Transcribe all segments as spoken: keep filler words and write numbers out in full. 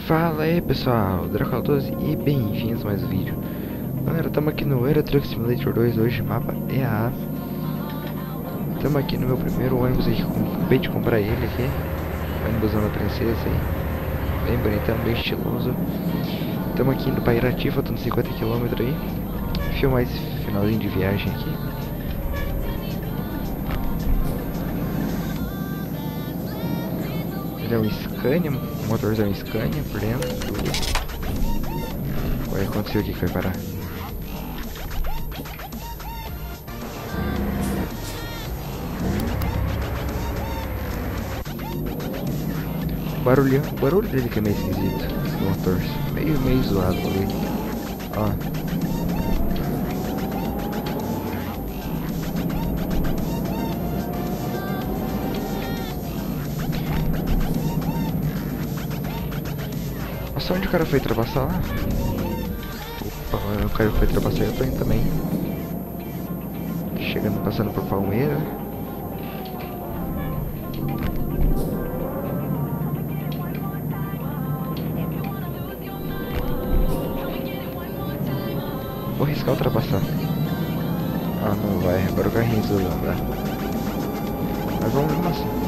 Fala aí pessoal, Draco doze e bem-vindos a mais um vídeo. Galera, estamos aqui no Euro Truck Simulator dois, hoje mapa E A A. Estamos aqui no meu primeiro ônibus aqui, acabei de comprar ele aqui. Ônibusão da princesa aí, bem bonitão, bem estiloso. Estamos aqui indo para Irati, faltando cinquenta quilômetros aí. Filmar esse finalzinho de viagem aqui. Ele é um Scania, um motorzão Scania por dentro. Vai acontecer o que que vai parar? O barulho, o barulho dele que é meio esquisito, do motor, meio, meio zoado por aí. Ó. Nossa, onde o cara foi ultrapassar lá? Opa, o cara foi ultrapassar e eu tô indo também. Chegando, passando por Palmeira. Vou arriscar ultrapassar. Ah, não vai, agora o carrinho resolveu andar. Mas vamos mesmo assim.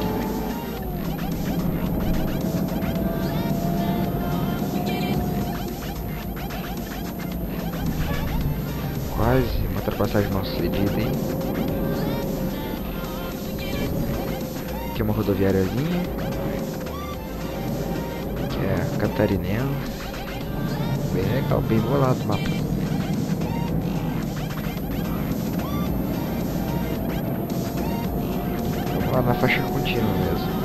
Quase uma ultrapassagem mal sucedida, hein? Aqui é uma rodoviáriazinha, que é a Catarinense. Bem legal, bem bolado o mapa. Vamos lá na faixa contínua mesmo.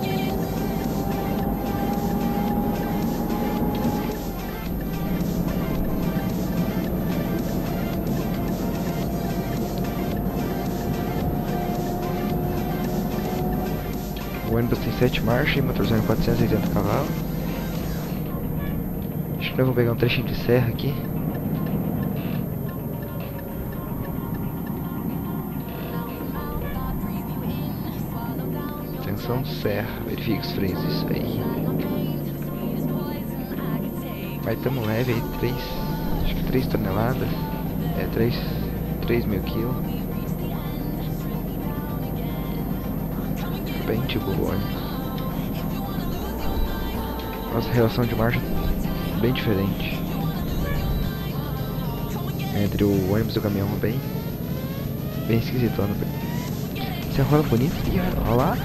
O ônibus tem sete marchas e motorzão de quatrocentos e oitenta cavalos. Acho que eu vou pegar um trechinho de serra aqui. Atenção, serra, verifique os freios, isso aí. Mas tamo leve aí, três, acho que três toneladas. É, três mil quilos. Bem tipo o ônibus. Nossa relação de marcha bem diferente entre o ônibus e o caminhão, bem bem esquisitona. Você rola bonito e olha lá.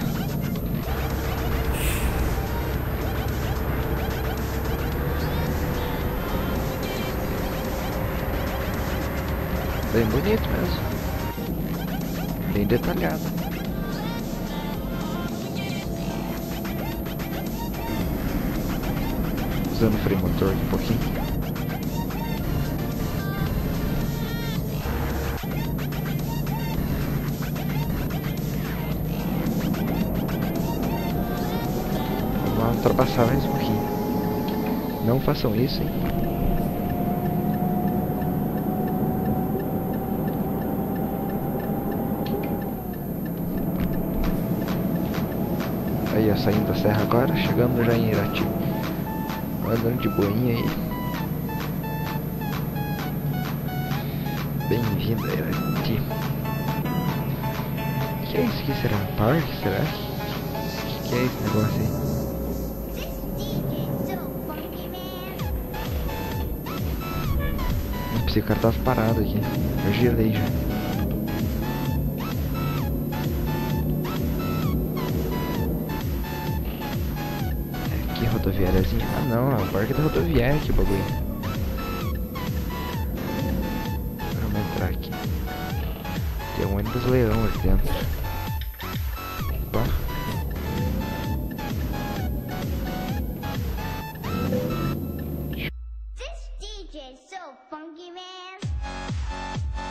Bem bonito mesmo, bem detalhado. Usando o freio motor um pouquinho. Vamos lá ultrapassar mais um pouquinho. Não façam isso, hein? Aí, ó, saindo da serra agora, chegando já em Irati. Andando de boinha aí. Bem-vindo a Irati. Que é isso aqui? Será um parque? Será? Que que é esse negócio aí? Não pensei que o cara tava parado aqui. Eu gelei já. Rodoviáriazinha. Ah não, é o parque da rodoviária aqui o bagulho. Vamos entrar aqui. Tem um ônibus leão ali dentro. Opa. This D J so funky, man.